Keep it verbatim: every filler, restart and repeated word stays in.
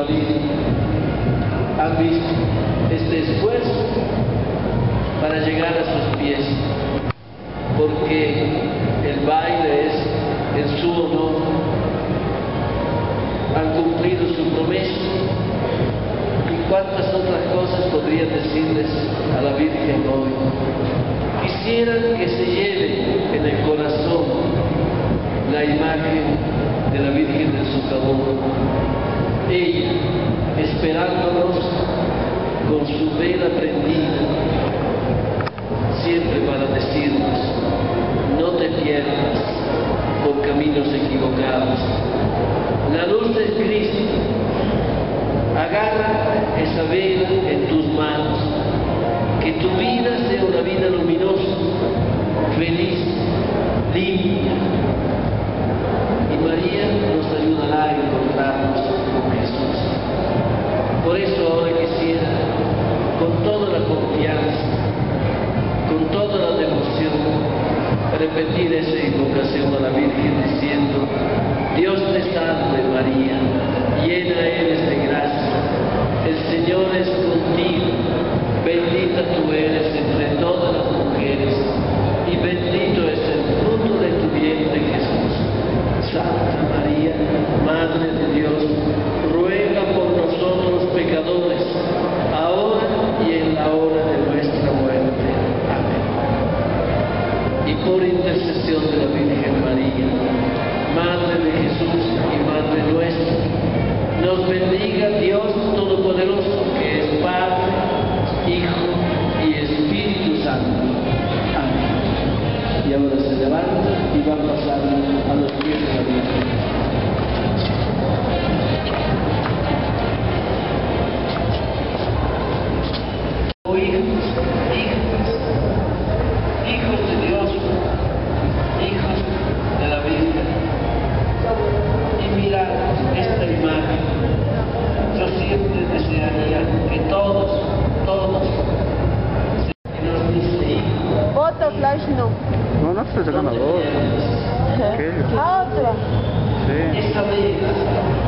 aplaudir, han visto este esfuerzo para llegar a sus pies, porque el baile es en su honor. Han cumplido su promesa. ¿Y cuántas otras cosas podrían decirles a la Virgen hoy? Quisieran que se lleve en el corazón la imagen de la Virgen del Socavón, ella esperándonos con su vela prendida, siempre para decirnos: no te pierdas por caminos equivocados. La luz de Cristo, agarra esa vela en tus manos, que tu vida sea una vida luminosa, feliz, limpia. Y María nos ayudará a encontrarnos con Jesús. Por eso hoy quisiera, con toda la confianza, con toda la devoción, repetir esa invocación a la Virgen diciendo: Dios te salve María, llena eres de gracia, el Señor es contigo, bendita tú eres entre todas las mujeres, y bendito es el fruto de tu vientre Jesús. Santa María, Madre de Dios, ruega por nosotros pecadores, ahora y en la hora de nuestra muerte. Amén. Y por intercesión de la Virgen María, Madre de Jesús y Madre nuestra, nos bendiga Dios Todopoderoso, que es Padre, Hijo y Espíritu Santo. Amén. Y ahora se levanta y va a pasar a los pies de la Virgen. Oh hijos, hijas, hijos de Dios, hijos de la Virgen, y mirad esta imagen. Yo siempre desearía que todos, todos, se nos dice hijo. Otra flash no. No, no estoy sacando a dos. ¿Qué? Ah, otra. Sí. Esta vez